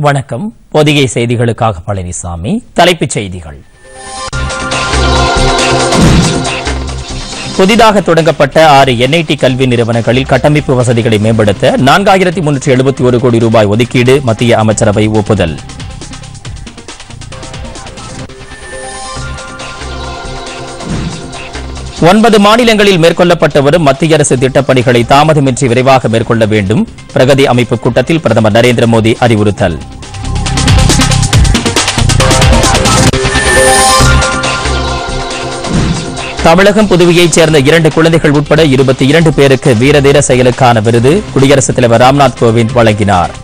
வணக்கம். பொதிகை செய்திகளுக்காக பழனிசாமி. தலைப்புச் செய்திகள். புதிதாக தொடங்கப்பட்ட 6 NIT கல்வி நிறுவனங்களில் கட்டமைப்பு வசதிகளை மேம்படுத்த 4371 கோடி ரூபாய் ஒதுக்கீடு மத்திய அமைச்சரவை ஒப்புதல். ஒன்பது மாநிலங்களில் மேற்கொள்ளப்பட்டு வரும் மத்திய அரசு திட்டப்பணிகளை தாமதமின்றி விரைவாக மேற்கொள்ள வேண்டும். பிரகதி அமைப்பு கூட்டத்தில் பிரதமர் நரேந்திர மோடி அறிவுறுத்தல். தமிழகம் புதுவையைச் சேர்ந்த 2 குழந்தைகள் உட்பட 22 பேருக்கு வீரதீர செயலுக்கான விருது குடியரசுத் தலைவர் ராம்நாத் கோவிந்த் வழங்கினார்.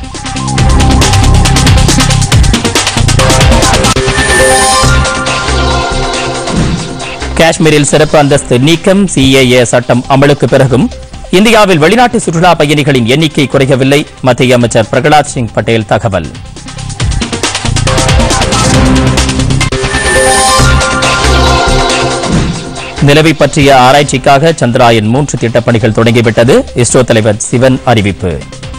காஷ்மீரில் சிறப்பு அந்தஸ்து நீக்கம். CAA சட்டம் அமலுக்கு பிறகும் இந்தியாவில் வெளிநாட்டு சுற்றுலா பயணிகளின் எண்ணிக்கை குறையவில்லை. மத்திய அமைச்சர் பிரகலாத் சிங் பட்டேல் தகவல். நிலவை பற்றிய ஆராய்ச்சிக்காக சந்திராயன் 3 திட்டப்பணிகள் தொடங்கிவிட்டது. இஸ்ரோ தலைவர் சிவன் அறிவிப்பு.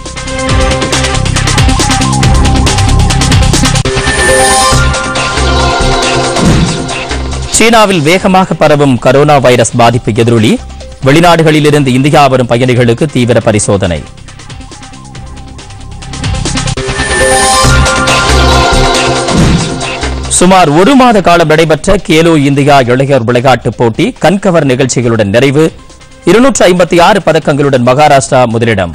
சீனாவில் வேகமாக பரவும் கரோனா வைரஸ் பாதிப்பு எதிரொலி. வெளிநாடுகளிலிருந்து இந்தியா வரும் பயணிகளுக்கு தீவிர பரிசோதனை. சுமார் 1 மாத காலம் நடைபெற்ற கேலோ இந்தியா இளையோர் விளையாட்டுப் போட்டி கண்கவர் நிகழ்ச்சிகளுடன் நிறைவு. 256 பதக்கங்களுடன் மகாராஷ்டிரா முதலிடம்.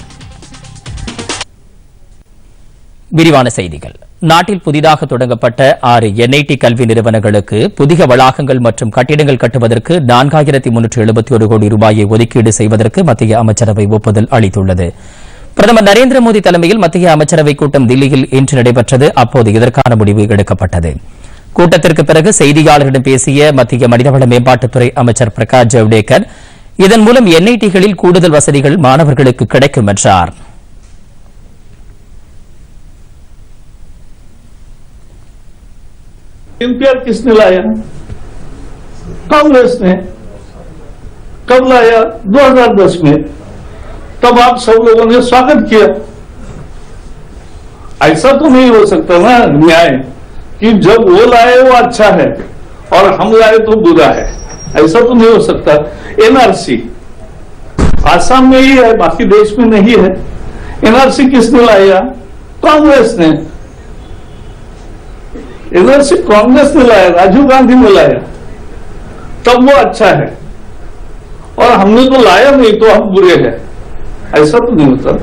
விரிவான செய்திகள். நாட்டில் புதிதாக தொடங்கப்பட்ட 6 NIT கல்வி நிறுவனங்களுக்கு புதிய வளாகங்கள் மற்றும் கட்டிடங்கள் கட்டுவதற்கு 4371 கோடி ரூபாயை ஒதுக்கீடு செய்வதற்கு மத்திய அமைச்சரவை ஒப்புதல் அளித்துள்ளது. பிரதமர் நரேந்திர மோடி தலைமையில் மத்திய அமைச்சரவைக் கூட்டம் தில்லியில் இன்று நடைபெற்றது. அப்போது இதற்கான முடிவு எடுக்கப்பட்டது. கூட்டத்திற்கு பிறகு செய்தியாளர்களிடம் பேசிய மத்திய மனிதவள மேம்பாட்டுத்துறை அமைச்சர் பிரகாஷ் ஜவடேகர், இதன் மூலம் NITகளில் கூடுதல் வசதிகள் மாணவர்களுக்கு கிடைக்கும் என்றார். एम्पियर किसने लाया? कांग्रेस ने। कब लाया? 2010 में। तब आप सब लोगों ने स्वागत किया। ऐसा तो नहीं हो सकता ना न्याय कि जब वो लाए वो अच्छा है और हम लाए तो बुरा है। ऐसा तो नहीं हो सकता। NRC आसाम में ही है, बाकी देश में नहीं है। NRC किसने लाया? कांग्रेस ने। NRC कांग्रेस ने लाया, राजीव गांधी ने लाया, तब वो अच्छा है और हमने तो लाया नहीं तो हम बुरे हैं। ऐसा तो नहीं होता।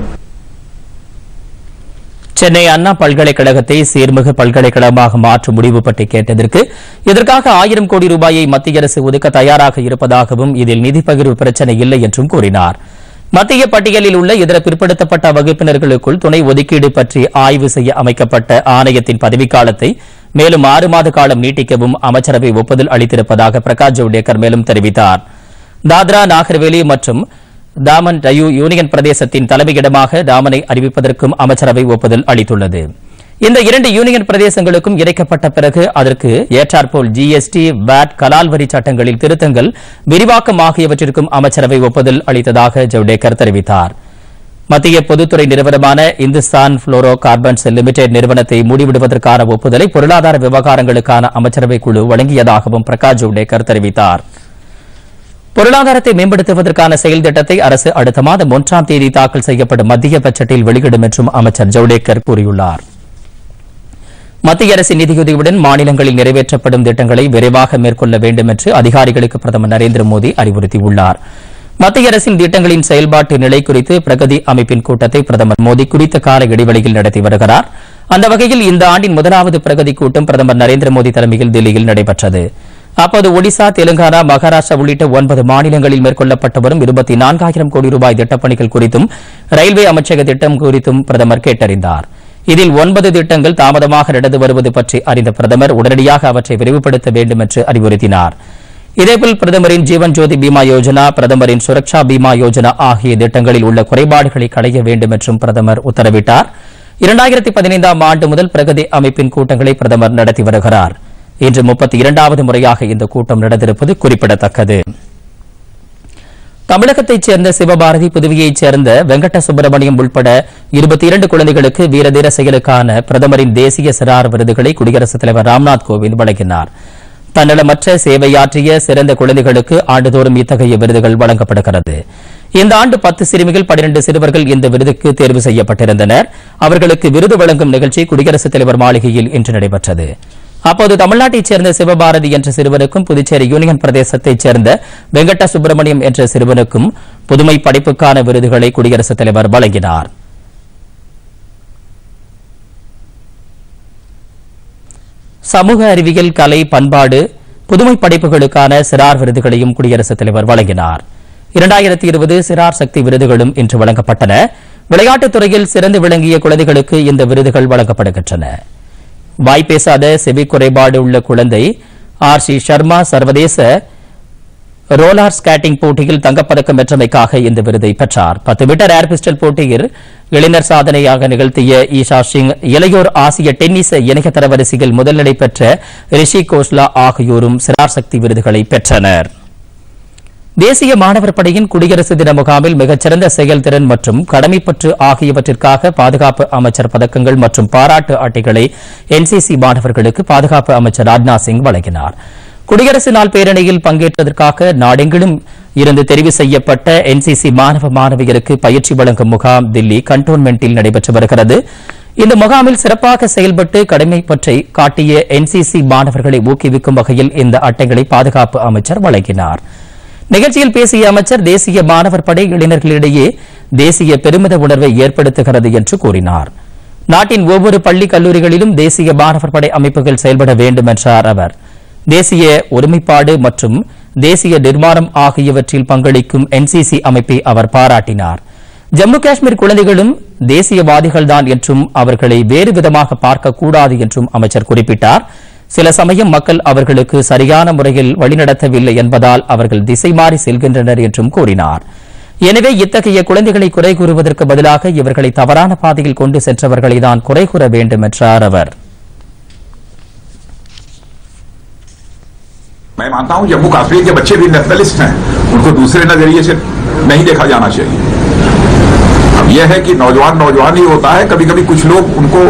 சென்னை அண்ணா பல்கலைக்கழகத்தை சீர்மிகு பல்கலைக்கழகமாக மாற்றும் முடிவு பற்றி கேட்டதற்கு இதற்காக 1000 கோடி ரூபாயை மத்திய அரசு ஒதுக்க தயாராக இருப்பதாகவும் இதில் நிதி பகிர்வு பிரச்சினை இல்லை என்றும் கூறினார். மத்திய பட்டியலில் உள்ள இதர பிற்படுத்தப்பட்ட வகுப்பினர்களுக்குள் துணை ஒதுக்கீடு பற்றி ஆய்வு செய்ய அமைக்கப்பட்ட ஆணையத்தின் பதவிக்காலத்தை மேலும் 6 மாத காலம் நீட்டிக்கவும் அமைச்சரவை ஒப்புதல் அளித்திருப்பதாக பிரகாஷ் ஜவடேகர் மேலும் தெரிவித்தார். தாத்ரா நாகர்வேலி மற்றும் தாமன் டையூ யூனியன் பிரதேசத்தின் தலைமையிடமாக தாமனை அறிவிப்பதற்கும் அமைச்சரவை ஒப்புதல் அளித்துள்ளது. இந்த 2 யூனியன் பிரதேசங்களுக்கும் இணைக்கப்பட்ட பிறகு அதற்கு ஏற்றாற்போல் GST, VAT, கலால் வரி சட்டங்களில் திருத்தங்கள், விரிவாக்கம் ஆகியவற்றிற்கும் அமைச்சரவை ஒப்புதல் அளித்ததாக ஜவடேகர் தெரிவித்தார். மத்திய பொதுத்துறை நிறுவனமான இந்துஸ்தான் புளோரோ கார்பன்ஸ் லிமிடெட் நிறுவனத்தை மூடிவிடுவதற்கான ஒப்புதலை பொருளாதார விவகாரங்களுக்கான அமைச்சரவை குழு வழங்கியதாகவும் பிரகாஷ் ஜவடேகர் தெரிவித்தார். பொருளாதாரத்தை மேம்படுத்துவதற்கான செயல் திட்டத்தை அரசு அடுத்த மாதம் 1ஆம் தேதி தாக்கல் செய்யப்படும் மத்திய பட்ஜெட்டில் வெளியிடும் என்றும் அமைச்சர் ஜவடேகர் கூறியுள்ளார். மத்திய அரசின் நிதியுதவியுடன் மாநிலங்களில் நிறைவேற்றப்படும் திட்டங்களை விரைவாக மேற்கொள்ள வேண்டும் என்று அதிகாரிகளுக்கு பிரதமர் நரேந்திர மோடி அறிவுறுத்தியுள்ளார். மத்திய அரசின் திட்டங்களின் செயல்பாட்டு நிலை குறித்து பிரகதி அமைப்பின் கூட்டத்தை பிரதமர் மோடி குறித்த கால இடைவெளியில் நடத்தி வருகிறார். அந்த வகையில் இந்த ஆண்டின் முதலாவது பிரகதி கூட்டம் பிரதமர் நரேந்திர மோடி தலைமையில் தில்லியில் நடைபெற்றது. அப்போது ஒடிசா, தெலுங்கானா, மகாராஷ்டிரா உள்ளிட்ட 9 மாநிலங்களில் மேற்கொள்ளப்பட்டு வரும் 24000 கோடி ரூபாய் திட்டப்பணிகள் குறித்தும் ரயில்வே அமைச்சக திட்டம் குறித்தும் பிரதமர் கேட்டறிந்தார். இதில் 9 திட்டங்கள் தாமதமாக நடந்து வருவது பற்றி அறிந்த பிரதமர் உடனடியாக அவற்றை விரைவுபடுத்த வேண்டும் என்று அறிவுறுத்தினார். இதேபோல் பிரதமரின் ஜீவன் ஜோதி பீமா யோஜனா, பிரதமரின் சுரக்ஷா பீமா யோஜனா ஆகிய திட்டங்களில் உள்ள குறைபாடுகளை களைய வேண்டும் என்றும் பிரதமர் உத்தரவிட்டார். 2015ஆம் ஆண்டு முதல் பிரகதி அமைப்பின் கூட்டங்களை பிரதமர் நடத்தி வருகிறார். இன்று 32வது முறையாக இந்த கூட்டம் நடந்திருப்பது குறிப்பிடத்தக்கது. தமிழகத்தைச் சேர்ந்த சிவபாரதி, புதுவையைச் சேர்ந்த வெங்கட சுப்பிரமணியம் உள்பட 22 குழந்தைகளுக்கு வீரதீர செயலுக்கான பிரதமரின் தேசிய சிறார் விருதுகளை குடியரசுத் தலைவர் ராம்நாத் கோவிந்த் வழங்கினார். தன்னலமற்ற சேவையாற்றிய சிறந்த குழந்தைகளுக்கு ஆண்டுதோறும் இத்தகைய விருதுகள் வழங்கப்படுகிறது. இந்த ஆண்டு 10 சிறுமிகள், 12 சிறுவர்கள் இந்த விருதுக்கு தேர்வு செய்யப்பட்டிருந்தனர். அவர்களுக்கு விருது வழங்கும் நிகழ்ச்சி குடியரசுத் தலைவர் மாளிகையில் இன்று நடைபெற்றது. அப்போது தமிழ்நாட்டைச் சேர்ந்த சிவபாரதி என்ற சிறுவனுக்கும், புதுச்சேரி யூனியன் பிரதேசத்தைச் சேர்ந்த வெங்கட சுப்பிரமணியம் என்ற சிறுவனுக்கும் புதுமை படைப்புக்கான விருதுகளை குடியரசுத் தலைவர் வழங்கினார். சமூக அறிவியல், கலை, பண்பாடு, புதுமை படைப்புகளுக்கான சிறார் விருதுகளையும் குடியரசுத் தலைவர் வழங்கினார். 2020 சிறார் சக்தி விருதுகளும் இன்று வழங்கப்பட்டன. விளையாட்டுத் துறையில் சிறந்து விளங்கிய குழந்தைகளுக்கு இந்த விருதுகள் வழங்கப்படுகின்றன. வாய்ப்பேசாத செவி குறைபாடு உள்ள குழந்தை RC சர்மா சர்வதேச ரோலர் ஸ்கேட்டிங் போட்டியில் தங்கப்பதக்கம் வென்றமைக்காக இந்த விருதை பெற்றார். 10 மீட்டர் ஏர் பிஸ்டல் போட்டியில் இளைஞர் சாதனையாக நிகழ்த்திய ஈஷா சிங், இளையோர் ஆசிய டென்னிஸ் இணைய தரவரிசையில் முதலிடை பெற்ற ரிஷி கோஸ்லா ஆகியோரும் சிறார் சக்தி விருதுகளை பெற்றனர். தேசிய மாணவர் படையின் குடியரசு தின முகாமில் மிகச்சிறந்த செயல்திறன் மற்றும் கடமைப்பற்று ஆகியவற்றிற்காக பாதுகாப்பு அமைச்சர் பதக்கங்கள் மற்றும் பாராட்டு அட்டைகளை NCC மாணவர்களுக்கு பாதுகாப்பு அமைச்சர் ராஜ்நாத் சிங் வழங்கினார். குடியரசு நாள் பேரணியில் பங்கேற்றதற்காக நாடெங்கிலும் இருந்து தெரிவு செய்யப்பட்ட NCC மாணவ மாணவியருக்கு பயிற்சி வழங்கும் முகாம் தில்லி கண்டோன்மென்ட்டில் நடைபெற்று வருகிறது. இந்த முகாமில் சிறப்பாக செயல்பட்டு கடமைப்பற்றை காட்டிய NCC மாணவர்களை ஊக்குவிக்கும் வகையில் இந்த அட்டைகளை பாதுகாப்பு அமைச்சர் வழங்கினார். நிகழ்ச்சியில் பேசிய அமைச்சர், தேசிய மாணவர் படை இளைஞர்களிடையே தேசிய பெருமித உணர்வை ஏற்படுத்துகிறது என்று கூறினார். நாட்டின் ஒவ்வொரு பள்ளி கல்லூரிகளிலும் தேசிய மாணவர் படை அமைப்புகள் செயல்பட வேண்டும் என்றார் அவர். தேசிய ஒருமைப்பாடு மற்றும் தேசிய நிர்மாணம் ஆகியவற்றில் பங்களிக்கும் NCC அமைப்பை அவர் பாராட்டினார். ஜம்மு காஷ்மீர் குழந்தைகளும் தேசியவாதிகள்தான் என்றும் அவர்களை வேறு விதமாக பார்க்கக்கூடாது என்றும் அமைச்சர் குறிப்பிட்டார். சில சமயம் மக்கள் அவர்களுக்கு சரியான முறையில் வழிநடத்தவில்லை என்பதால் அவர்கள் திசை மாறி செல்கின்றனர் என்றும் கூறினார். எனவே இத்தகைய குழந்தைகளை குறை கூறுவதற்கு பதிலாக இவர்களை தவறான பாதையில் கொண்டு சென்றவர்களை தான் குறை கூற வேண்டும் என்றார் அவர். मैं मानता हूं जम्मू कश्मीर के बच्चे भी नेशनलिस्ट हैं, उनको दूसरे नजरिए से नहीं देखा जाना चाहिए. अब यह है कि नौजवान ही होता है, कभी कभी कुछ लोग उनको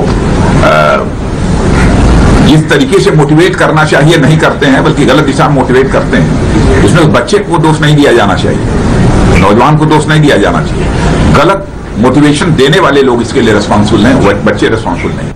जिस तरीके से मोटिवेट करना चाहिए नहीं करते हैं, बल्कि गलत दिशा में मोटिवेट करते हैं. इसमें बच्चे को दोष नहीं दिया जाना चाहिए, नौजवान को दोष नहीं दिया जाना चाहिए. गलत मोटिवेशन देने वाले लोग इसके लिए रिस्पांसिबल हैं, बच्चे रिस्पांसिबल नहीं.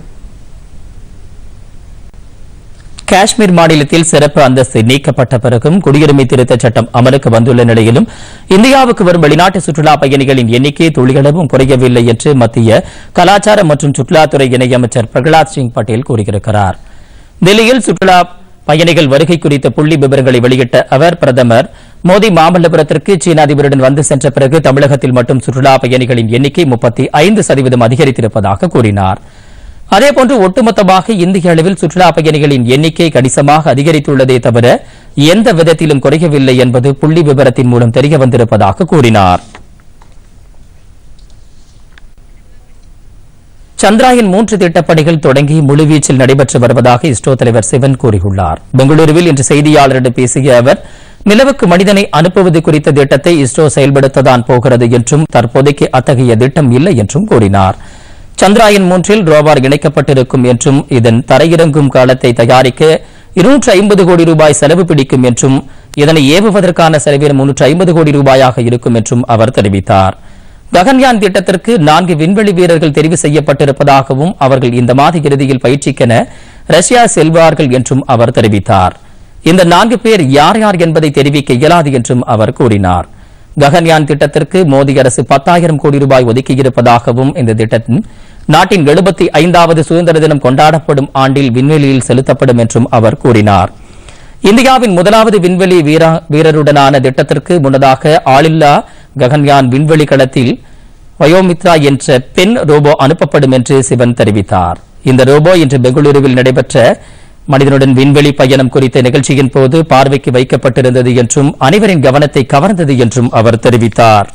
காஷ்மீர் மாநிலத்தில் சிறப்பு அந்தஸ்து நீக்கப்பட்ட பிறகும் குடியுரிமை திருத்தச் சட்டம் அமலுக்கு வந்துள்ள நிலையிலும் இந்தியாவுக்கு வரும் வெளிநாட்டு சுற்றுலா பயணிகளின் எண்ணிக்கை துளியளவும் குறையவில்லை என்று மத்திய கலாச்சார மற்றும் சுற்றுலாத்துறை இணையமைச்சர் பிரகலாத் சிங் பட்டேல் கூறியிருக்கிறார். தில்லியில் சுற்றுலா பயணிகள் வருகை குறித்த புள்ளி விவரங்களை வெளியிட்ட அவர், பிரதமர் மோடி மாமல்லபுரத்திற்கு சீன அதிபருடன் வந்து சென்ற பிறகு தமிழகத்தில் மட்டும் சுற்றுலா பயணிகளின் எண்ணிக்கை 35% அதிகரித்திருப்பதாக கூறினார். அதேபோன்று ஒட்டுமொத்தமாக இந்திய அளவில் சுற்றுலா பயணிகளின் எண்ணிக்கை கணிசமாக அதிகரித்துள்ளதே தவிர எந்த விதத்திலும் குறையவில்லை என்பது புள்ளி விவரத்தின் மூலம் தெரிய வந்திருப்பதாக கூறினார். சந்திராயன் 3 திட்டப்பணிகள் தொடங்கி முழுவீச்சில் நடைபெற்று வருவதாக இஸ்ரோ தலைவர் சிவன் கூறியுள்ளார். பெங்களூருவில் இன்று செய்தியாளரிடம் பேசிய அவர், நிலவுக்கு மனிதனை அனுப்புவது குறித்த திட்டத்தை இஸ்ரோ செயல்படுத்ததான் போகிறது என்றும் தற்போதைக்கு அத்தகைய திட்டம் இல்லை என்றும் கூறினார். சந்திராயன் 3 ரோவர் இணைக்கப்பட்டிருக்கும் என்றும் இதன் தரையிறங்கும் காலத்தை தயாரிக்க 250 கோடி ரூபாய் செலவு பிடிக்கும் என்றும் இதனை ஏவுவதற்கான செலவினம் 350 கோடி ரூபாயாக இருக்கும் என்றும் அவர் தெரிவித்தார். ககன்யான் திட்டத்திற்கு 4 விண்வெளி வீரர்கள் தெரிவு செய்யப்பட்டிருப்பதாகவும் அவர்கள் இந்த மாத இறுதியில் பயிற்சிக்கென ரஷ்யா செல்வார்கள் என்றும் அவர் தெரிவித்தார். இந்த 4 பேர் யார் யார் என்பதை தெரிவிக்க இயலாது என்றும் அவர் கூறினார். ககன்யான் திட்டத்திற்கு மோடி அரசு 10,000 கோடி ரூபாய் ஒதுக்கியிருப்பதாகவும் இந்த திட்டத்தின் நாட்டின் 75வது சுதந்திர தினம் கொண்டாடப்படும் ஆண்டில் விண்வெளியில் செலுத்தப்படும் என்றும் அவர் கூறினார். இந்தியாவின் முதலாவது விண்வெளி வீரருடனான திட்டத்திற்கு முன்னதாக ஆளில்லா ககன்யான் விண்வெளி களத்தில் வயோமித்ரா என்ற பெண் ரோபோ அனுப்பப்படும் என்று சிவன் தெரிவித்தார். இந்த ரோபோ இன்று பெங்களூருவில் நடைபெற்ற மனிதனுடன் விண்வெளி பயணம் குறித்த நிகழ்ச்சியின் போது பார்வைக்கு வைக்கப்பட்டிருந்தது என்றும் அனைவரின் கவனத்தை கவர்ந்தது என்றும் அவர் தெரிவித்தார்.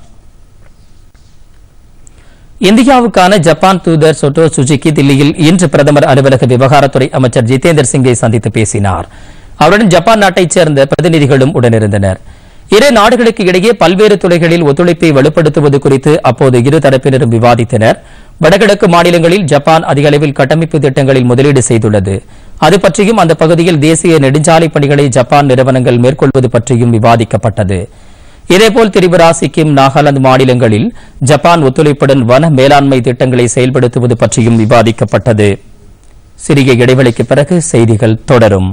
இந்தியாவுக்கான ஜப்பான் தூதர் சோட்டோ சுஜுகி தில்லியில் இன்று பிரதமர் அலுவலக விவகாரத்துறை அமைச்சர் ஜிதேந்தர் சிங்கை சந்தித்து பேசினார். அவருடன் ஜப்பான் நாட்டைச் சேர்ந்த பிரதிநிதிகளும் உடனிருந்தனர். இரு நாடுகளுக்கு இடையே பல்வேறு துறைகளில் ஒத்துழைப்பை வலுப்படுத்துவது குறித்து அப்போது இரு தரப்பினரும் விவாதித்தனர். வடகிழக்கு மாநிலங்களில் ஜப்பான் அதிக அளவில் கட்டமைப்பு திட்டங்களில் முதலீடு செய்துள்ளது. அது பற்றியும் அந்த பகுதியில் தேசிய நெடுஞ்சாலை பணிகளை ஜப்பான் நிறுவனங்கள் மேற்கொள்வது பற்றியும் விவாதிக்கப்பட்டது. இதேபோல் திரிபுரா, சிக்கிம், நாகாலாந்து மாநிலங்களில் ஜப்பான் ஒத்துழைப்புடன் வன மேலாண்மை திட்டங்களை செயல்படுத்துவது பற்றியும் விவாதிக்கப்பட்டது. சிறிய இடைவெளிக்கு பிறகு செய்திகள் தொடரும்.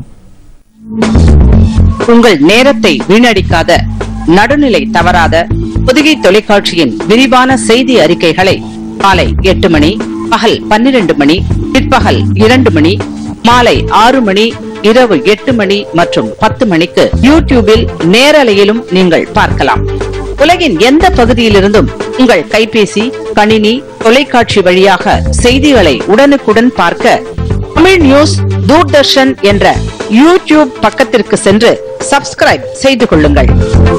உங்கள் நேரத்தை வீணடிக்காத, நடுநிலை தவறாத புதுகை தொலைக்காட்சியின் விரிவான செய்தி அறிக்கைகளை காலை 8 மணி, பகல் 12 மணி, பிற்பகல் 2 மணி, மாலை 6 மணி, இரவு 8 மணி மற்றும் 10 மணிக்கு யூடியூபில் நேரலையிலும் நீங்கள் பார்க்கலாம். உலகின் எந்த பகுதியிலிருந்தும் உங்கள் கைபேசி, கணினி, தொலைக்காட்சி வழியாக செய்திகளை உடனுக்குடன் பார்க்க தமிழ் நியூஸ் தூர்தர்ஷன் என்ற யூடியூப் பக்கத்திற்கு சென்று சப்ஸ்கிரைப் செய்து கொள்ளுங்கள்.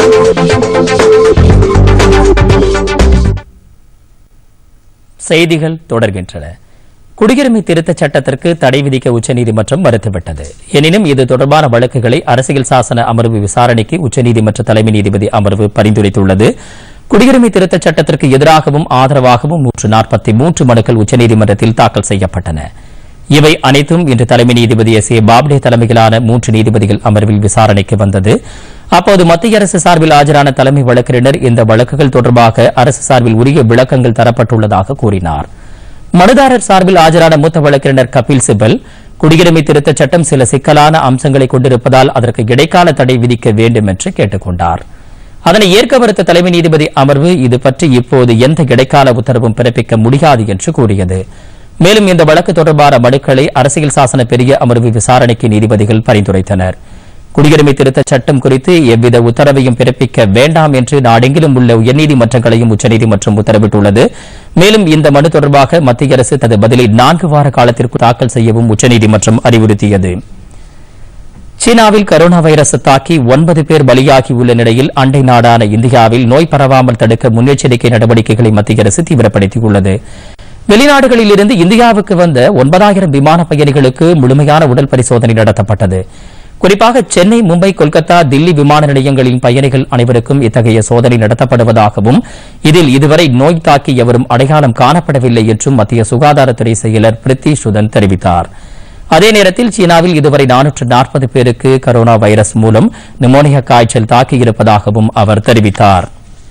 செய்திகள் தொடர்கின்றன. குடியுரிமை திருத்தச் சட்டத்திற்கு தடை விதிக்க உச்சநீதிமன்றம் மறுத்துவிட்டது. எனினும் இது தொடர்பான வழக்குகளை அரசியல் சாசன அமர்வு விசாரணைக்கு உச்சநீதிமன்ற தலைமை நீதிபதி அமர்வு பரிந்துரைத்துள்ளது. குடியுரிமை திருத்தச் சட்டத்திற்கு எதிராகவும் ஆதரவாகவும் 143 மனுக்கள் உச்சநீதிமன்றத்தில் தாக்கல் செய்யப்பட்டன. இவை அனைத்தும் இன்று தலைமை நீதிபதி எஸ். ஏ. பாப்டே தலைமையிலான 3 நீதிபதிகள் அமர்வில் விசாரணைக்கு வந்தது. அப்போது மத்திய அரசு சார்பில் ஆஜரான தலைமை வழக்கறிஞர் இந்த வழக்குகள் தொடர்பாக அரசு சார்பில் உரிய விளக்கங்கள் தரப்பட்டுள்ளதாக கூறினார். மனுதாரர் சார்பில் ஆஜரான மூத்த வழக்கறிஞர் கபில் சிபல், குடியுரிமை திருத்தச் சட்டம் சில சிக்கலான அம்சங்களை கொண்டிருப்பதால் அதற்கு இடைக்கால தடை விதிக்க வேண்டும் என்று கேட்டுக் கொண்டார். அதனை ஏற்க மறுத்த தலைமை நீதிபதி அமர்வு இது பற்றி இப்போது எந்த இடைக்கால உத்தரவும் பிறப்பிக்க முடியாது என்று கூறியது. மேலும் இந்த வழக்கு தொடர்பான மனுக்களை அரசியல் சாசன பெரிய அமர்வு விசாரணைக்கு நீதிபதிகள் பரிந்துரைத்தனர். குடியுரிமை திருத்தச் சட்டம் குறித்து எவ்வித உத்தரவையும் பிறப்பிக்க வேண்டாம் என்று நாடெங்கிலும் உள்ள உயர்நீதிமன்றங்களையும் உச்சநீதிமன்றம் உத்தரவிட்டுள்ளது. மேலும் இந்த மனு தொடர்பாக மத்திய அரசு தனது பதிலை 4 வார காலத்திற்கு தாக்கல் செய்யவும் உச்சநீதிமன்றம் அறிவுறுத்தியது. சீனாவில் கரோனா வைரஸ் தாக்கி 9 பேர் பலியாகியுள்ள நிலையில் அண்டை நாடான இந்தியாவில் நோய் பரவாமல் தடுக்க முன்னெச்சரிக்கை நடவடிக்கைகளை மத்திய அரசு தீவிரப்படுத்தியுள்ளது. வெளிநாடுகளில் இருந்து இந்தியாவுக்கு வந்த 9000 விமான பயணிகளுக்கு முழுமையான உடல் பரிசோதனை நடத்தப்பட்டது. குறிப்பாக சென்னை, மும்பை, கொல்கத்தா, தில்லி விமான நிலையங்களின் பயணிகள் அனைவருக்கும் இத்தகைய சோதனை நடத்தப்படுவதாகவும் இதில் இதுவரை நோய் தாக்கி எவரும் அடையாளம் காணப்படவில்லை என்றும் மத்திய சுகாதாரத்துறை செயலர் பிரித்தி சுதன் தெரிவித்தார். அதே நேரத்தில் சீனாவில் இதுவரை 440 பேருக்கு கரோனா வைரஸ் மூலம் நிமோனியா காய்ச்சல் தாக்கியிருப்பதாகவும் அவர் தெரிவித்தார்.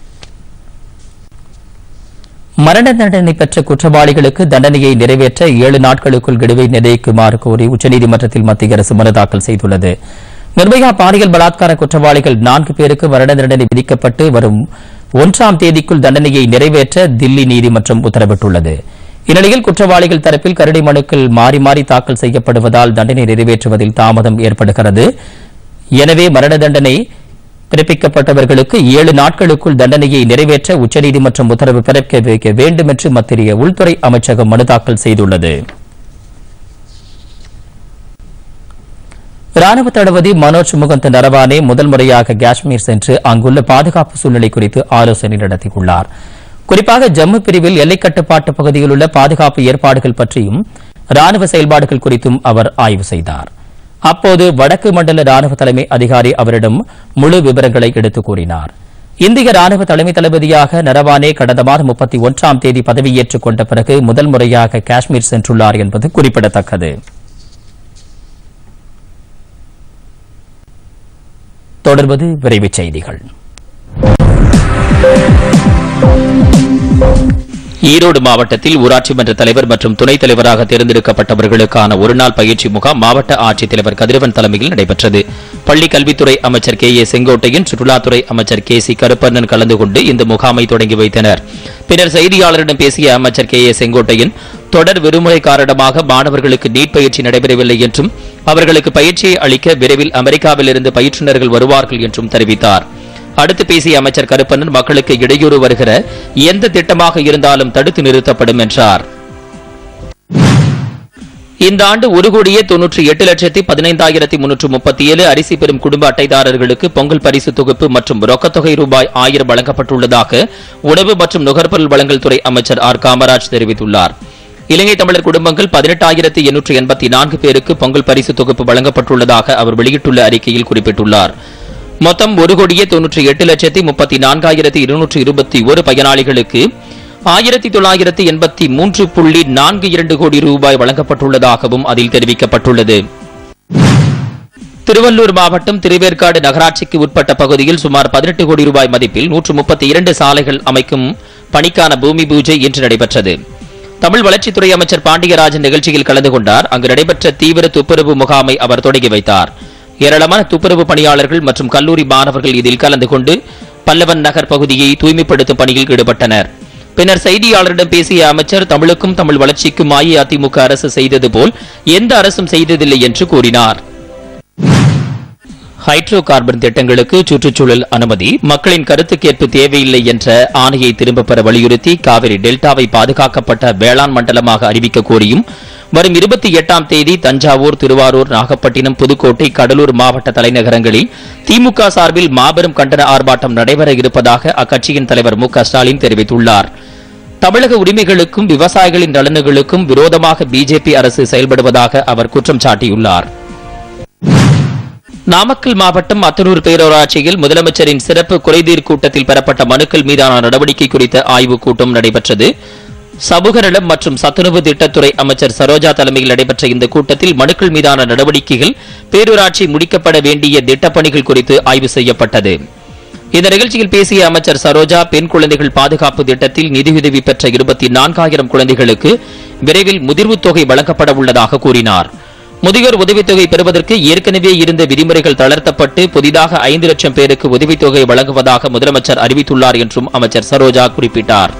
மரண தண்டனை பெற்ற குற்றவாளிகளுக்கு தண்டனையை நிறைவேற்ற 7 நாட்களுக்குள் கெடுவை நிர்ணயிக்குமாறு கோரி உச்சநீதிமன்றத்தில் மத்திய அரசு மனு தாக்கல் செய்துள்ளது. நிர்பயா பாலியல் பலாத்கார குற்றவாளிகள் 4 பேருக்கு மரண தண்டனை விதிக்கப்பட்டு வரும் 1ஆம் தேதிக்குள் தண்டனையை நிறைவேற்ற தில்லி நீதிமன்றம் உத்தரவிட்டுள்ளது. இந்நிலையில் குற்றவாளிகள் தரப்பில் கருணை மனுக்கள் மாறி மாறி தாக்கல் செய்யப்படுவதால் தண்டனை நிறைவேற்றுவதில் தாமதம் ஏற்படுகிறது. எனவே மரண தண்டனை பிறப்பிக்கப்பட்டவர்களுக்கு 7 நாட்களுக்குள் தண்டனையை நிறைவேற்ற உச்சநீதிமன்றம் உத்தரவு பிறப்பிக்க வேண்டும் என்று மத்திய உள்துறை அமைச்சகம் மனு தாக்கல் செய்துள்ளது. ராணுவ தளபதி மனோஜ் முகுந்த் நரவானே முதல் முறையாக காஷ்மீர் சென்று அங்குள்ள பாதுகாப்பு சூழ்நிலை குறித்து ஆலோசனை நடத்தியுள்ளார். குறிப்பாக ஜம்மு பிரிவில் எல்லைக்கட்டுப்பாட்டு பகுதியில் உள்ள பாதுகாப்பு ஏற்பாடுகள் பற்றியும் ராணுவ செயல்பாடுகள் குறித்தும் அவர் ஆய்வு செய்தார். அப்போது வடக்கு மண்டல ராணுவ தலைமை அதிகாரி அவரிடம் முழு விவரங்களை எடுத்துக் கூறினார். இந்திய ராணுவ தலைமை தளபதியாக நரவானே கடந்த மாதம் 31ஆம் தேதி பதவியேற்றுக் கொண்ட பிறகு முதல் முறையாக காஷ்மீர் சென்றுள்ளார் என்பது குறிப்பிடத்தக்கது. தொடர்வது விரைவுச் செய்திகள். ஈரோடு மாவட்டத்தில் ஊராட்சி மன்ற தலைவர் மற்றும் துணைத் தலைவராக தேர்ந்தெடுக்கப்பட்டவர்களுக்கான ஒருநாள் பயிற்சி முகாம் மாவட்ட ஆட்சித்தலைவர் கதிரவன் தலைமையில் நடைபெற்றது. பள்ளிக் கல்வித்துறை அமைச்சர் கே. ஏ. செங்கோட்டையன், சுற்றுலாத்துறை அமைச்சர் கே. சி. கருப்பண்ணன் கலந்து கொண்டு இந்த முகாமை தொடங்கி வைத்தனர். பின்னர் செய்தியாளரிடம் பேசிய அமைச்சர் கே. ஏ. செங்கோட்டையன், தொடர் விடுமுறை காரணமாக மாணவர்களுக்கு நீட் பயிற்சி நடைபெறவில்லை என்றும் அவர்களுக்கு பயிற்சியை அளிக்க விரைவில் அமெரிக்காவிலிருந்து பயிற்றுநர்கள் வருவார்கள் என்றும் தெரிவித்தார். அடுத்து பேசிய அமைச்சர் கருப்பண்ணன், மக்களுக்கு இடையூறு வருகிற எந்த திட்டமாக இருந்தாலும் தடுத்து நிறுத்தப்படும் என்றார். இந்த ஆண்டு 1,98,15,337 அரிசி பெறும் குடும்ப அட்டைதாரர்களுக்கு பொங்கல் பரிசு தொகுப்பு மற்றும் ரொக்கத்தொகை ரூபாய் 1000 வழங்கப்பட்டுள்ளதாக உணவு மற்றும் நுகர்பொருள் வழங்கல் துறை அமைச்சர் ஆர். காமராஜ் தெரிவித்துள்ளார். இலங்கை தமிழர் குடும்பங்கள் 18,884 பேருக்கு பொங்கல் பரிசு தொகுப்பு வழங்கப்பட்டுள்ளதாக அவர் வெளியிட்டுள்ள அறிக்கையில் குறிப்பிட்டுள்ளார். மொத்தம் 1,98,34,221 பயனாளிகளுக்கு 1983.42 கோடி ரூபாய் வழங்கப்பட்டுள்ளதாகவும் அதில் தெரிவிக்கப்பட்டுள்ளது. திருவள்ளூர் மாவட்டம் திருவேற்காடு நகராட்சிக்கு உட்பட்ட பகுதியில் சுமார் 18 கோடி ரூபாய் மதிப்பில் 132 சாலைகள் அமைக்கும் பணிக்கான பூமி பூஜை இன்று நடைபெற்றது. தமிழ் வளர்ச்சித்துறை அமைச்சர் பாண்டியராஜன் நிகழ்ச்சியில் கலந்து கொண்டார். அங்கு நடைபெற்ற தீவிர துப்புரவு முகாமை அவர் தொடங்கி வைத்தார். ஏராளமான துப்புரவு பணியாளர்கள் மற்றும் கல்லூரி மாணவர்கள் இதில் கலந்து கொண்டு பல்லவன் நகர் பகுதியை தூய்மைப்படுத்தும் பணியில் ஈடுபட்டனர். பின்னர் செய்தியாளரிடம் பேசிய அமைச்சர், தமிழுக்கும் தமிழ் வளர்ச்சிக்கும் அஇஅதிமுக அரசு செய்தது போல் எந்த அரசும் செய்ததில்லை என்று கூறினார். ஹைட்ரோ கார்பன் திட்டங்களுக்கு சுற்றுச்சூழல் அனுமதி, மக்களின் கருத்து கேட்பு தேவையில்லை என்ற ஆணையை திரும்பப் பெற வலியுறுத்தி காவிரி டெல்டாவை பாதுகாக்கப்பட்ட வேளாண் மண்டலமாக அறிவிக்க கோரியும் வரும் 28ஆம் தேதி தஞ்சாவூர், திருவாரூர், நாகப்பட்டினம், புதுக்கோட்டை, கடலூர் மாவட்ட தலைநகரங்களில் திமுக சார்பில் மாபெரும் கண்டன ஆர்ப்பாட்டம் நடைபெற இருப்பதாக அக்கட்சியின் தலைவர் மு க ஸ்டாலின் தெரிவித்துள்ளார். தமிழக உரிமைகளுக்கும் விவசாயிகளின் நலன்களுக்கும் விரோதமாக பிஜேபி அரசு செயல்படுவதாக அவர் குற்றம் சாட்டியுள்ளார். நாமக்கல் மாவட்டம் அத்தனூர் பேரூராட்சியில் முதலமைச்சரின் சிறப்பு குறைதீர் கூட்டத்தில் பெறப்பட்ட மனுக்கள் மீதான நடவடிக்கை குறித்த ஆய்வுக் கூட்டம் நடைபெற்றது. சமூக நலம் மற்றும் சத்துணவு திட்டத்துறை அமைச்சர் சரோஜா தலைமையில் நடைபெற்ற இந்த கூட்டத்தில் மனுக்கள் மீதான நடவடிக்கைகள், பேரூராட்சி முடிக்கப்பட வேண்டிய திட்டப்பணிகள் குறித்து ஆய்வு செய்யப்பட்டது. இந்த நிகழ்ச்சியில் பேசிய அமைச்சர் சரோஜா, பெண் குழந்தைகள் பாதுகாப்பு திட்டத்தில் நிதியுதவி பெற்ற 24,000 குழந்தைகளுக்கு விரைவில் முதிர்வுத் தொகை வழங்கப்பட உள்ளதாக கூறினார். முதியோர் உதவித்தொகை பெறுவதற்கு ஏற்கனவே இருந்த விதிமுறைகள் தளர்த்தப்பட்டு புதிதாக 5 லட்சம் பேருக்கு உதவித்தொகை வழங்குவதாக முதலமைச்சர் அறிவித்துள்ளார் என்றும் அமைச்சர் சரோஜா குறிப்பிட்டார்.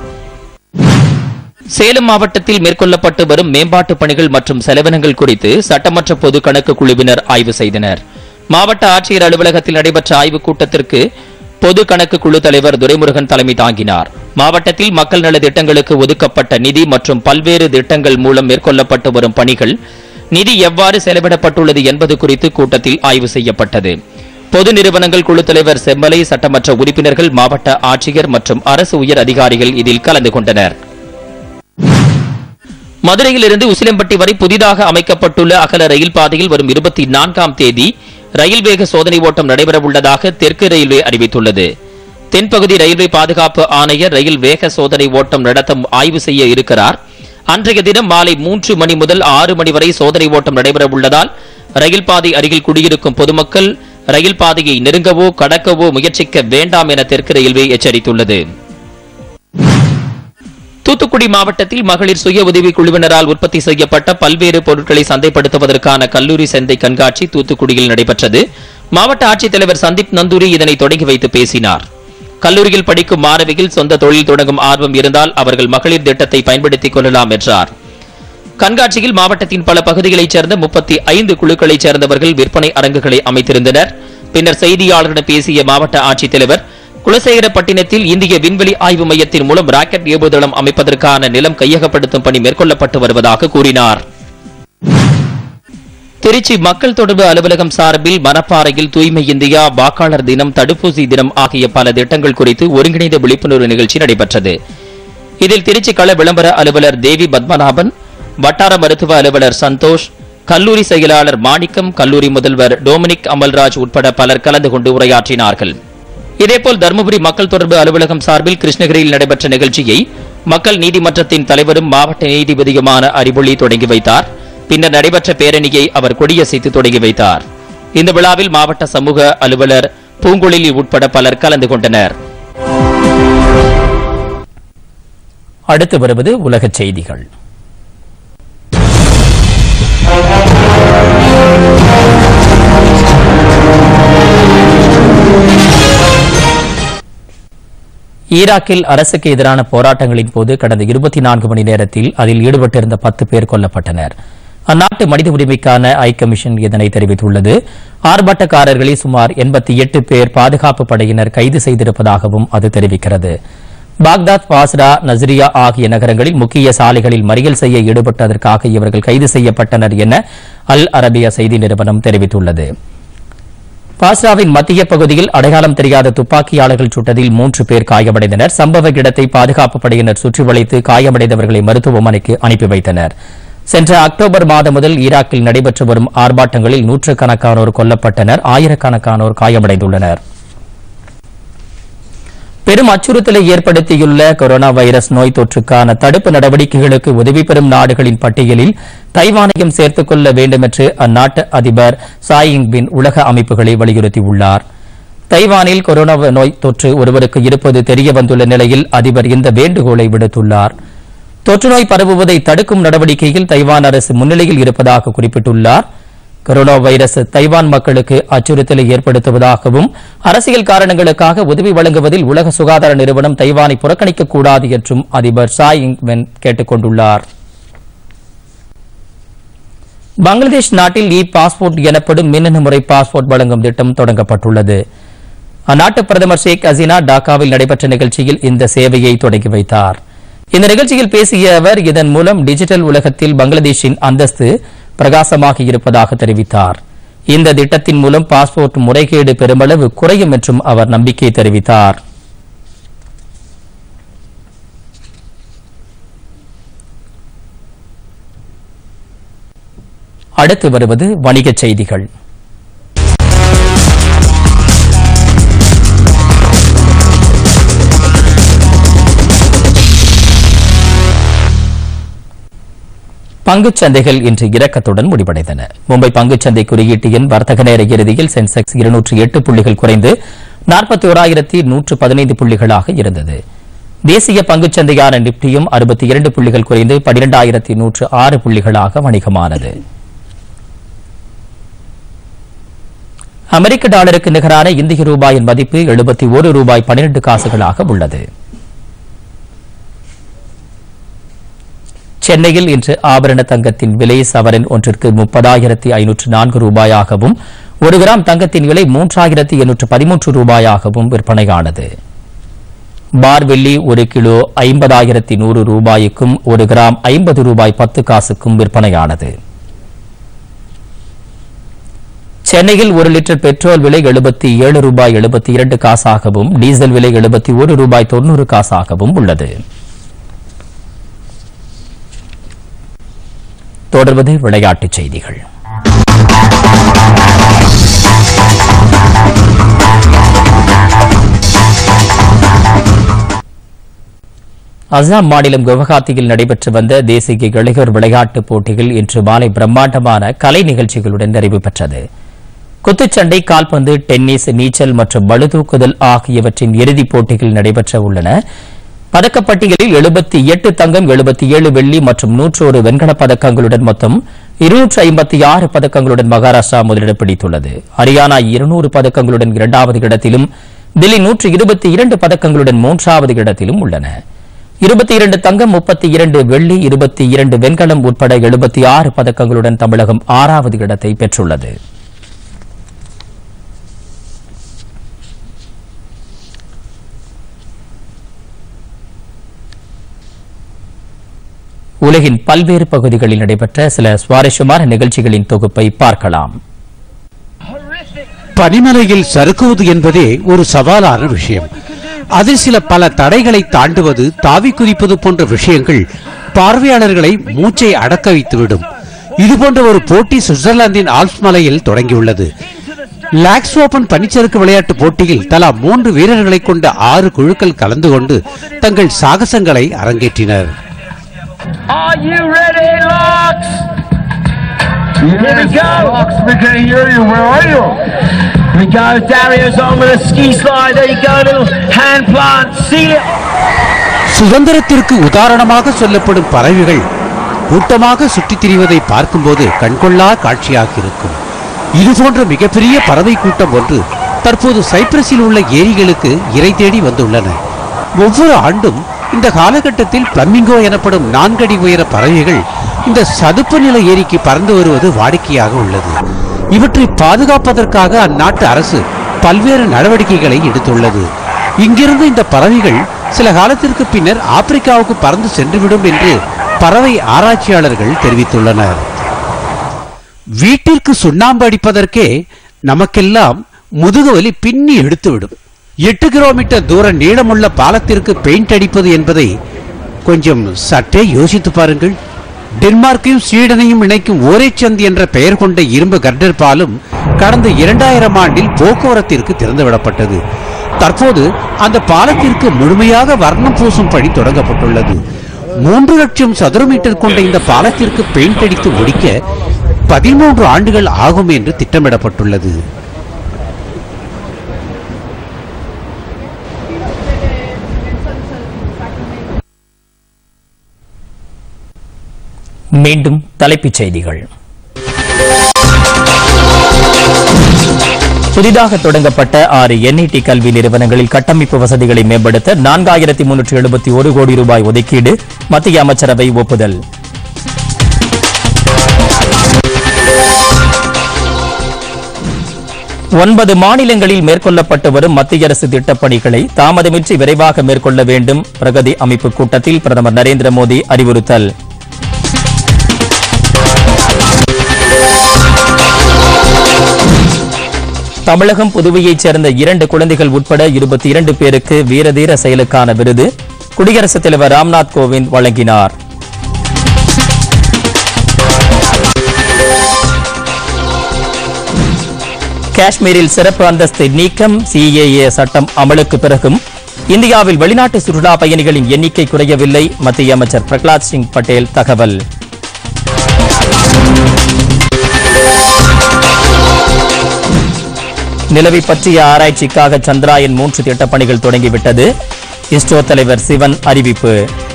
சேலம் மாவட்டத்தில் மேற்கொள்ளப்பட்டு வரும் மேம்பாட்டுப் பணிகள் மற்றும் செலவினங்கள் குறித்து சட்டமன்ற பொது கணக்கு குழுவினர் ஆய்வு செய்தனர். மாவட்ட ஆட்சியர் அலுவலகத்தில் நடைபெற்ற ஆய்வுக் கூட்டத்திற்கு பொது கணக்கு குழு தலைவர் துரைமுருகன் தலைமை தாங்கினார். மாவட்டத்தில் மக்கள் நல திட்டங்களுக்கு ஒதுக்கப்பட்ட நிதி மற்றும் பல்வேறு திட்டங்கள் மூலம் மேற்கொள்ளப்பட்டு வரும் பணிகள், நிதி எவ்வாறு செலவிடப்பட்டுள்ளது என்பது குறித்து கூட்டத்தில் ஆய்வு செய்யப்பட்டது. பொது நிறுவனங்கள் குழு தலைவர் செம்மலை, சட்டமன்ற உறுப்பினர்கள், மாவட்ட ஆட்சியர் மற்றும் அரசு உயர் அதிகாரிகள் இதில் கலந்து கொண்டனர். மதுரையிலிருந்து உசிலம்பட்டி வரை புதிதாக அமைக்கப்பட்டுள்ள அகல ரயில் பாதையில் வரும் 24ஆம் தேதி ரயில் வேக சோதனை ஓட்டம் நடைபெறவுள்ளதாக தெற்கு ரயில்வே அறிவித்துள்ளது. தென்பகுதி ரயில்வே பாதுகாப்பு ஆணையர் ரயில் வேக சோதனை ஓட்டம் நடத்த ஆய்வு செய்ய இருக்கிறார். அன்றைய தினம் மாலை 3 மணி முதல் 6 மணி வரை சோதனை ஓட்டம் நடைபெறவுள்ளதால் ரயில் பாதை அருகில் குடியிருக்கும் பொதுமக்கள் ரயில் பாதையை நெருங்கவோ கடக்கவோ முயற்சிக்க வேண்டாம் என தெற்கு ரயில்வே எச்சரித்துள்ளது. தூத்துக்குடி மாவட்டத்தில் மகளிர் சுய உதவி குழுவினரால் உற்பத்தி செய்யப்பட்ட பல்வேறு பொருட்களை சந்தைப்படுத்துவதற்கான கல்லூரி சந்தை கண்காட்சி தூத்துக்குடியில் நடைபெற்றது. மாவட்ட ஆட்சித்தலைவர் சந்தீப் நந்தூரி இதனை தொடங்கி வைத்து பேசினார். கல்லூரியில் படிக்கும் மாணவிகள் சொந்த தொழில் தொடங்கும் ஆர்வம் இருந்தால் அவர்கள் மகளிர் திட்டத்தை பயன்படுத்திக் கொள்ளலாம் என்றார். கண்காட்சியில் மாவட்டத்தின் பல பகுதிகளைச் சேர்ந்த 35 குழுக்களைச் சேர்ந்தவர்கள் விற்பனை அரங்குகளை அமைத்திருந்தனர். பின்னர் செய்தியாளர்களிடம் பேசிய மாவட்ட ஆட்சித்தலைவர், குலசேகரப்பட்டினத்தில் இந்திய விண்வெளி ஆய்வு மையத்தின் மூலம் ராக்கெட் ஏவுதளம் அமைப்பதற்கான நிலம் கையகப்படுத்தும் பணி மேற்கொள்ளப்பட்டு வருவதாக கூறினார். திருச்சி மக்கள் தொடர்பு அலுவலகம் சார்பில் மணப்பாறையில் தூய்மை இந்தியா, வாக்காளர் தினம், தடுப்பூசி தினம் ஆகிய பல திட்டங்கள் குறித்து ஒருங்கிணைந்த விழிப்புணர்வு நிகழ்ச்சி நடைபெற்றது. இதில் திருச்சி கள விளம்பர அலுவலர் தேவி பத்மநாபன், வட்டார மருத்துவ அலுவலர் சந்தோஷ், கல்லூரி செயலாளர் மாணிக்கம், கல்லூரி முதல்வர் டொமினிக் அமல்ராஜ் உட்பட பலர் கலந்து கொண்டு உரையாற்றினார்கள். இதேபோல் தருமபுரி மக்கள் தொடர்பு அலுவலகம் சார்பில் கிருஷ்ணகிரியில் நடைபெற்ற நிகழ்ச்சியை மக்கள் நீதிமன்றத்தின் தலைவரும் மாவட்ட நீதிபதியுமான அறிவொளி தொடங்கி வைத்தார். பின்னர் நடைபெற்ற பேரணியை அவர் கொடியசைத்து தொடங்கி வைத்தார். இந்த விழாவில் மாவட்ட சமூக அலுவலர் பூங்குழலி உட்பட பலர் கலந்து கொண்டனர். அடுத்து வருவது உலகச் செய்திகள். ஈராக்கில் அரசுக்கு எதிரான போராட்டங்களின் போது கடந்த 24 மணி நேரத்தில் அதில் ஈடுபட்டிருந்த 10 பேர் கொல்லப்பட்டனர். அந்நாட்டு மனித உரிமைக்கான ஐகமிஷன் இதனை தெரிவித்துள்ளது. ஆர்ப்பாட்டக்காரர்களில் சுமார் 88 பேர் பாதுகாப்பு படையினர் கைது செய்திருப்பதாகவும் அது தெரிவிக்கிறது. பாக்தாத், பாஸ்ரா, நஸ்ரியா ஆகிய நகரங்களில் முக்கிய சாலைகளில் மறியல் செய்ய ஈடுபட்டதற்காக இவர்கள் கைது செய்யப்பட்டனர் என அல் அரபியா செய்தி நிறுவனம் தெரிவித்துள்ளது. பாஸ்ராவின் மத்திய பகுதியில் அடையாளம் தெரியாத துப்பாக்கியாளர்கள் சுட்டதில் 3 பேர் காயமடைந்தனர். சம்பவ இடத்தை பாதுகாப்பு படையினர் சுற்றி வளைத்து காயமடைந்தவர்களை மருத்துவமனைக்கு அனுப்பி வைத்தனர். சென்ற அக்டோபர் மாதம் முதல் ஈராக்கில் நடைபெற்று வரும் ஆர்ப்பாட்டங்களில் நூற்றுக்கணக்கானோர் கொல்லப்பட்டனர், ஆயிரக்கணக்கானோர் காயமடைந்துள்ளனர். பெரும் அச்சுறுத்தலை ஏற்படுத்தியுள்ள கொரோனா வைரஸ் நோய் தொற்றுக்கான தடுப்பு நடவடிக்கைகளுக்கு உதவி பெறும் நாடுகளின் பட்டியலில் தைவானையும் சேர்த்துக் கொள்ள வேண்டும் என்று அந்நாட்டு அதிபர் சாய் இங்-பின் உலக அமைப்புகளை வலியுறுத்தியுள்ளார். தைவானில் கொரோனா நோய் தொற்று ஒருவருக்கு இருப்பது தெரியவந்துள்ள நிலையில் அதிபர் இந்த வேண்டுகோளை விடுத்துள்ளார். தொற்றுநோய் பரவுவதை தடுக்கும் நடவடிக்கையில் தைவான் அரசு முன்னிலையில் இருப்பதாக குறிப்பிட்டுள்ளார். கொரோனா வைரஸ் தைவான் மக்களுக்கு அச்சுறுத்தலை ஏற்படுத்துவதாகவும் அரசியல் காரணங்களுக்காக உதவி வழங்குவதில் உலக சுகாதார நிறுவனம் தைவானை புறக்கணிக்கக்கூடாது என்றும் அதிபர் சாய் இங்-வென் கேட்டுக் கொண்டுள்ளார். பங்களாதேஷ் நாட்டில் இ பாஸ்போர்ட் எனப்படும் மின்னணு முறை பாஸ்போர்ட் வழங்கும் திட்டம் தொடங்கப்பட்டுள்ளது. அந்நாட்டு பிரதமர் ஷேக் ஹசீனா டாக்காவில் நடைபெற்ற நிகழ்ச்சியில் இந்த சேவையை தொடங்கி வைத்தார். இந்த நிகழ்ச்சியில் பேசிய அவர், இதன் மூலம் டிஜிட்டல் உலகத்தில் பங்களாதேஷின் அந்தஸ்து பிரகாசமாக இருப்பதாக தெரிவித்தார். இந்த திட்டத்தின் மூலம் பாஸ்போர்ட் முறைகேடு பெருமளவு குறையும் என்றும் அவர் நம்பிக்கை தெரிவித்தார். அடுத்து வருவது வணிகச் செய்திகள். பங்குச் சந்தைகள் இன்று இறக்கத்துடன் முடிவடைந்தன. மும்பை பங்குச்சந்தை குறியீட்டு எண் வர்த்தக நேர இறுதியில் சென்செக்ஸ் 208 புள்ளிகள் குறைந்து 41,115 புள்ளிகளாக இருந்தது. தேசிய பங்குச்சந்தையான நிப்டியும் 62 புள்ளிகள் குறைந்து 12,106 புள்ளிகளாக வணிகமானது. அமெரிக்க டாலருக்கு நிகரான இந்திய ரூபாயின் மதிப்பு 71 ரூபாய் 12 காசுகளாக உள்ளது. சென்னையில் இன்று ஆபரண தங்கத்தின் விலை சவரன் ஒன்றிற்கு 30,504 ரூபாயாகவும் 1 கிராம் தங்கத்தின் விலை 3,813 ரூபாயாகவும் விற்பனையானது. பார் வெள்ளி 1 கிலோ 50,100 ரூபாய்க்கும் 1 கிராம் 50 ரூபாய் 10 காசுக்கும் விற்பனையானது. சென்னையில் 1 லிட்டர் பெட்ரோல் விலை 77 ரூபாய் 72 காசாகவும் டீசல் விலை 71 ரூபாய் 90 காசாகவும் உள்ளது. தொடர்வது விளையாட்டுச் செய்திகள். அசாம் மாநிலம் குவஹாத்தியில் நடைபெற்று வந்த தேசிய இளையோர் விளையாட்டுப் போட்டிகள் இன்று மாலை பிரம்மாண்டமான கலை நிகழ்ச்சிகளுடன் நிறைவு பெற்றது. குத்துச்சண்டை, கால்பந்து, டென்னிஸ், நீச்சல் மற்றும் பளுதூக்குதல் ஆகியவற்றின் இறுதிப் போட்டிகள் நடைபெற்ற உள்ளன. பதக்கப்பட்டியலில் 78 தங்கம், 77 வெள்ளி மற்றும் 101 வெண்கலப் பதக்கங்களுடன் மொத்தம் 256 பதக்கங்களுடன் மகாராஷ்டிரா முதலிடம் பிடித்துள்ளது. ஹரியானா 200 பதக்கங்களுடன் 2வது இடத்திலும், தில்லி 122 பதக்கங்களுடன் 3வது இடத்திலும் உள்ளன. 22 தங்கம், 32 வெள்ளி, 22 வெண்கலம் உட்பட 76 பதக்கங்களுடன் தமிழகம் 6வது இடத்தை பெற்றுள்ளது. உலகின் பல்வேறு பகுதிகளில் நடைபெற்ற சில சுவாரஸ்யமான நிகழ்ச்சிகளின் தொகுப்பை பார்க்கலாம். பனிமலையில் சறுக்குவது என்பதே ஒரு சவாலான விஷயம். அதில் சில பல தடைகளை தாண்டுவது, தாவி குதிப்பது போன்ற விஷயங்கள் பார்வையாளர்களை மூச்சை அடக்க வைத்துவிடும். இதுபோன்ற ஒரு போட்டி சுவிட்சர்லாந்தின் ஆல்ப்ஸ் மலையில் தொடங்கியுள்ளது. லாக்ஸ் ஓபன் பனிச்சறுக்கு விளையாட்டு போட்டியில் தலா 3 வீரர்களை கொண்ட 6 குழுக்கள் கலந்து கொண்டு தங்கள் சாகசங்களை அரங்கேற்றினர். Are you ready, Lux? Yes, here we go. Lux, we can hear you. Where are you? Here we go. Dario's on with a ski slide. There you go. Little hand plant. See it. சுதந்திரத்திற்கு உதாரணமாக சொல்லப்படும் பறவைகள் கூட்டமாக சுற்றித் திரிவதை பார்க்கும்போது கண்கொள்ளா காட்சியாக இருக்கும். இதுபோன்ற மிகப்பெரிய பறவை கூட்டம் ஒன்று தற்போது சைப்ரஸில் உள்ள ஏரிகளுக்கு இரை தேடி வந்துள்ளன. ஒவ்வொரு ஆண்டும் இந்த காலகட்டத்தில் பிளமிங்கோ எனப்படும் 4 அடி உயர பறவைகள் இந்த சதுப்பு நில ஏரிக்கு பறந்து வருவது வாடிக்கையாக உள்ளது. இவற்றை பாதுகாப்பதற்காக அந்நாட்டு அரசு பல்வேறு நடவடிக்கைகளை எடுத்துள்ளது. இங்கிருந்து இந்த பறவைகள் சில காலத்திற்கு பின்னர் ஆப்பிரிக்காவுக்கு பறந்து சென்றுவிடும் என்று பறவை ஆராய்ச்சியாளர்கள் தெரிவித்துள்ளனர். வீட்டிற்கு சுண்ணாம்பு அடிப்பதற்கே நமக்கெல்லாம் முதுகுவலி பின்னி எடுத்துவிடும். 8 கிலோமீட்டர் தூர நீளமுள்ள பாலத்திற்கு பெயிண்ட் அடிப்பது என்பதை கொஞ்சம் சற்றே யோசித்து பாருங்கள். டென்மார்க்கையும் ஸ்வீடனையும் இணைக்கும் ஓரேச்சந்த் என்ற பெயர் கொண்ட இரும்பு கர்டர் பாலம் கடந்த 2000 ஆண்டில் போக்குவரத்திற்கு திறந்துவிடப்பட்டது. தற்போது அந்த பாலத்திற்கு முழுமையாக வர்ணம் பூசும் பணி தொடங்கப்பட்டுள்ளது. 3 லட்சம் சதுர மீட்டர் கொண்ட இந்த பாலத்திற்கு பெயிண்ட் அடித்து முடிக்க 13 ஆண்டுகள் ஆகும் என்று திட்டமிடப்பட்டுள்ளது. மீண்டும் தலைப்புச் செய்திகள். புதிதாக தொடங்கப்பட்ட 6 NIT கல்வி நிறுவனங்களில் கட்டமைப்பு வசதிகளை மேம்படுத்த 4371 கோடி ரூபாய் ஒதுக்கீடு, மத்திய அமைச்சரவை ஒப்புதல். ஒன்பது மாநிலங்களில் மேற்கொள்ளப்பட்டு வரும் மத்திய அரசு திட்டப்பணிகளை தாமதமின்றி விரைவாக மேற்கொள்ள வேண்டும், பிரகதி அமைப்பு கூட்டத்தில் பிரதமர் நரேந்திர மோடி அறிவுறுத்தல். தமிழகம், புதுவையைச் சேர்ந்த 2 குழந்தைகள் உட்பட 22 பேருக்கு வீரதீர செயலுக்கான விருது குடியரசுத் தலைவர் ராம்நாத் கோவிந்த் வழங்கினார். காஷ்மீரில் சிறப்பு அந்தஸ்து நீக்கம், CAA சட்டம் அமலுக்கு பிறகும் இந்தியாவில் வெளிநாட்டு சுற்றுலா பயணிகளின் எண்ணிக்கை குறையவில்லை, மத்திய அமைச்சர் பிரகலாத் சிங் பட்டேல் தகவல். நிலவை பற்றிய ஆராய்ச்சிக்காக சந்திராயன் 3 திட்டப்பணிகள் தொடங்கிவிட்டது, இஸ்ரோ தலைவர் சிவன் அறிவிப்பு.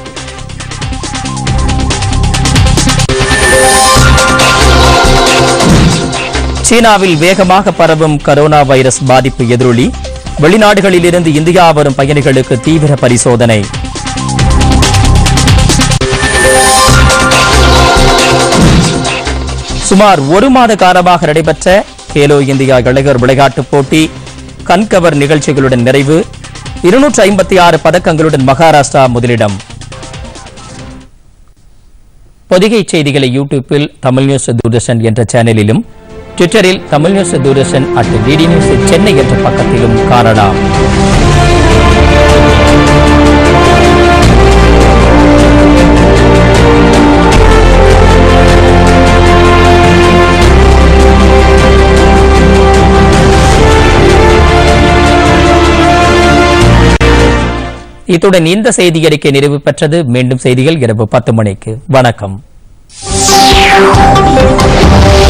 சீனாவில் வேகமாக பரவும் கரோனா வைரஸ் பாதிப்பு எதிரொலி, வெளிநாடுகளிலிருந்து இந்தியா வரும் பயணிகளுக்கு தீவிர பரிசோதனை. சுமார் 1 மாத காலமாக நடைபெற்ற கேலோ இந்தியா இளைஞர் விளையாட்டுப் போட்டி கண்கவர் நிகழ்ச்சிகளுடன் நிறைவு. 256 பதக்கங்களுடன் மகாராஷ்டிரா முதலிடம். பொதிகை செய்திகளை யூடியூப்பில் தமிழ் நியூஸ் தூர்தர்ஷன் என்ற சேனலிலும், ட்விட்டரில் Tamil news Doordarshan @DD news Chennai என்ற பக்கத்திலும் காணலாம். இத்துடன் இந்த செய்தி அறிக்கை நிறைவு பெற்றது. மீண்டும் செய்திகள் இரவு 10 மணிக்கு. வணக்கம்.